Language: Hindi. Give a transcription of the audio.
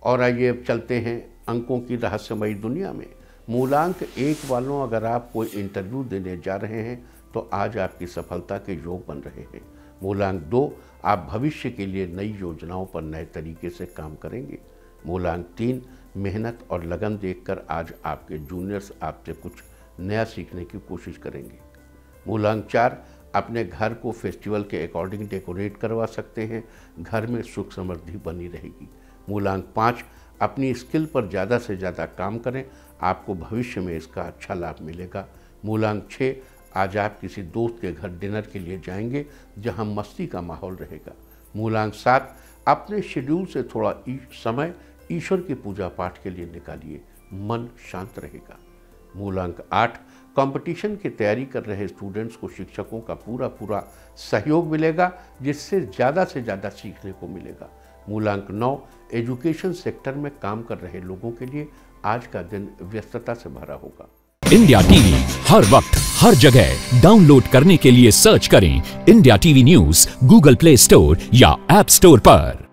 और आइए अब चलते हैं अंकों की रहस्यमयी दुनिया में। मूलांक 1 वालों, अगर आप कोई इंटरव्यू देने जा रहे हैं तो आज आपकी सफलता के योग बन रहे हैं। मूलांक 2, आप भविष्य के लिए नई योजनाओं पर नए तरीके से काम करेंगे। मूलांक 3, मेहनत और लगन देखकर आज आपके जूनियर्स आपसे कुछ नया सीखने की कोशिश करेंगे। मूलांक 4, अपने घर को फेस्टिवल के अकॉर्डिंग डेकोरेट करवा सकते हैं, घर में सुख समृद्धि बनी रहेगी। मूलांक 5, अपनी स्किल पर ज़्यादा से ज़्यादा काम करें, आपको भविष्य में इसका अच्छा लाभ मिलेगा। मूलांक 6, आज आप किसी दोस्त के घर डिनर के लिए जाएंगे जहां मस्ती का माहौल रहेगा। मूलांक 7, अपने शेड्यूल से थोड़ा समय ईश्वर की पूजा पाठ के लिए निकालिए, मन शांत रहेगा। मूलांक 8, कंपटीशन की तैयारी कर रहे स्टूडेंट्स को शिक्षकों का पूरा सहयोग मिलेगा, जिससे ज़्यादा से ज़्यादा सीखने को मिलेगा। मूलांक 9, एजुकेशन सेक्टर में काम कर रहे लोगों के लिए आज का दिन व्यस्तता से भरा होगा। इंडिया टीवी हर वक्त हर जगह डाउनलोड करने के लिए सर्च करें India TV news Google Play Store या ऐप स्टोर पर।